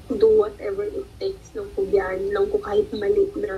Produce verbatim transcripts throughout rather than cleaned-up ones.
do whatever it takes nung kubyaan lang ko kahit maliit na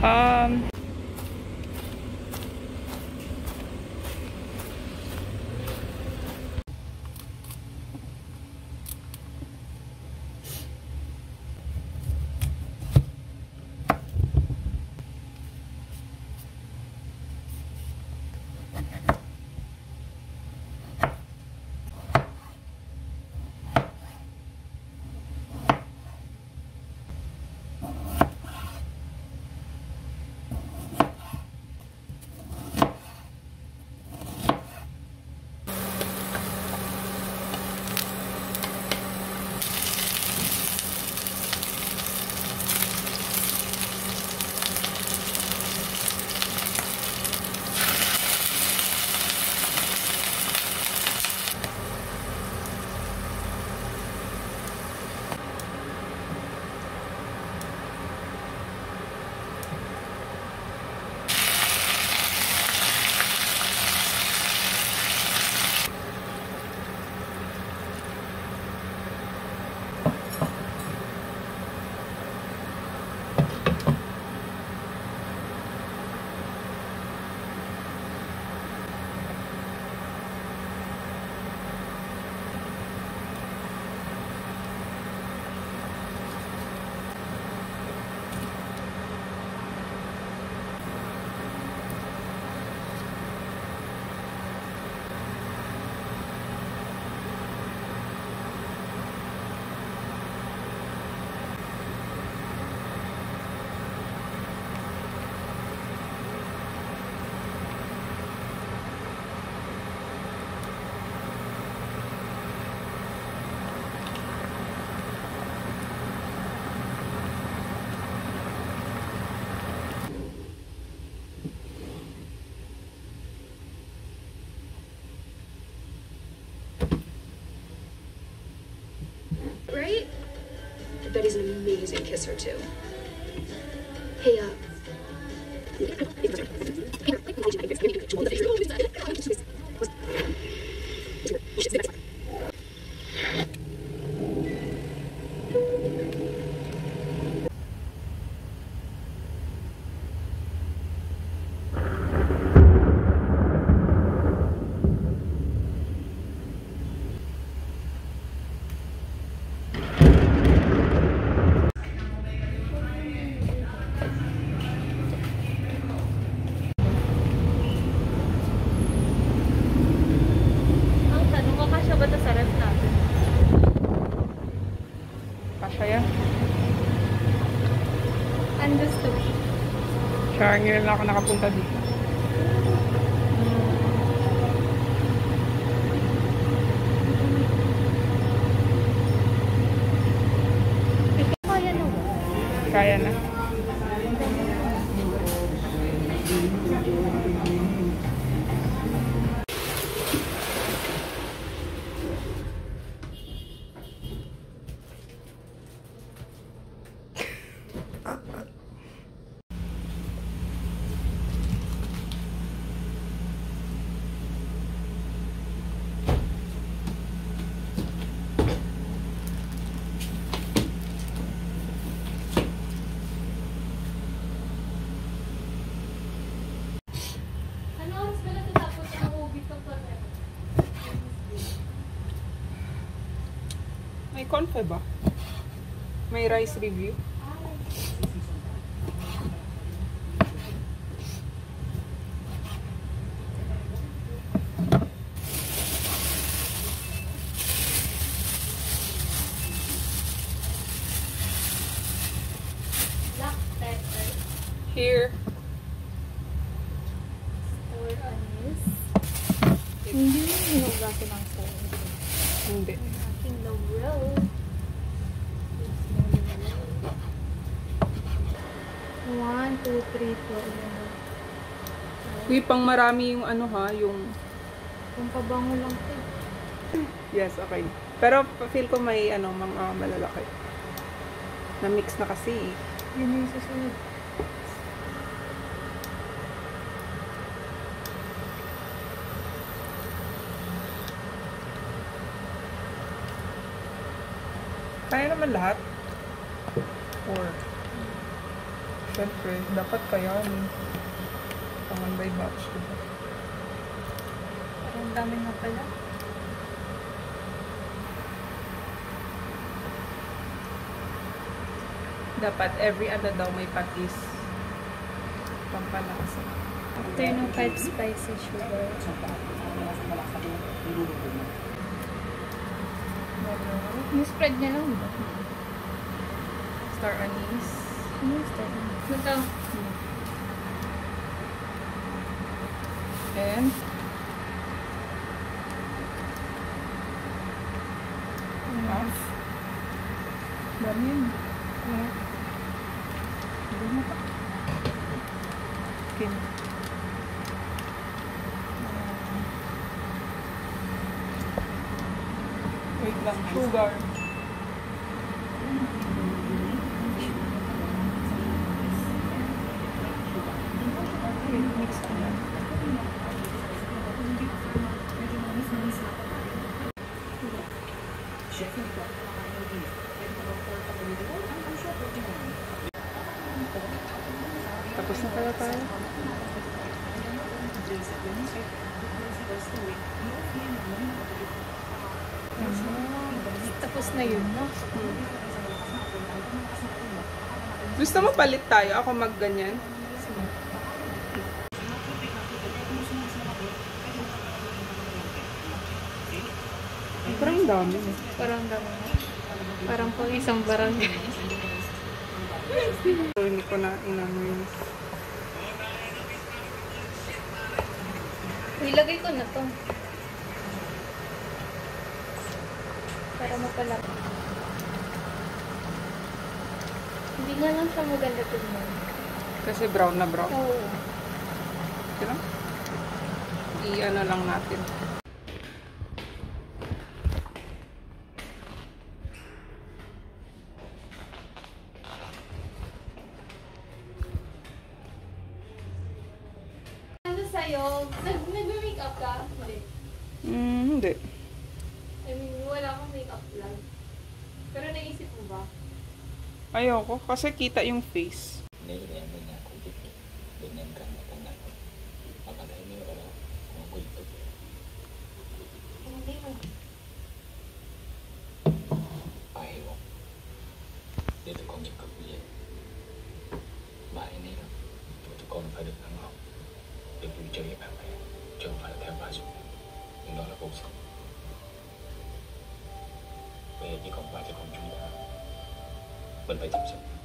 Um... Right? I bet he's an amazing kisser too. Hey, uh... Kaya ngayon lang ako nakapunta dito. Kaya na. Kaya na. May confe ba? May rice review? Black pepper. Here. Or anise. Hindi hinugasan ng store. Hindi. Aking the roll. One, two, three, four. Uy, pang marami yung ano ha, yung... Kung pabango lang ito. Yes, okay. Pero feel ko may ano, mga malalaki. Na-mix na kasi eh. Yun yung susunod. Kaya naman lahat? Or... Siyempre, dapat kaya ni pangan by batch, diba? Parang dami na pala. Dapat every ano daw may patis. Pampalasa. After ng five spicy sugar. Ni-spread niya lang ba? Star anise. Ano yung spread niya? Ito. And half. Dami yun. Yeah. Hindi mo pa. Okay. Wait lang. Sugar. Okay, mix ko na. Tapos na kaya tayo? Tapos na yun, no? Hmm. Gusto mo palit tayo? Ako magganyan? Parang dami. Parang dami. Parang pang isang barangay. So, hindi ko na inano yun. Ilagay ko na to. Para mapalap. Hindi nga lang siya maganda tignan. Kasi brown na brown. Oo. Okay lang? I-ano lang natin. Ano sa'yo? Nag- Nag-makeup ka? Hindi. Mm, hindi. I mean, wala akong makeup plan. Pero naisip mo ba? Ayoko. Kasi kita yung face. Nếu như em bên nhà cũng tiếp tục bên em cần một căn này hoặc là nếu ở đó cũng có YouTube Hindi mo. bà hiểu không? Để tụi con chịu cực như vậy bà ấy nói rằng tụi con phải được ăn học được vui chơi với bạn bè chứ không phải là theo bà xuống nhưng đó là vô sống bây giờ chỉ còn bà cho con chúng ta mình phải chăm sóc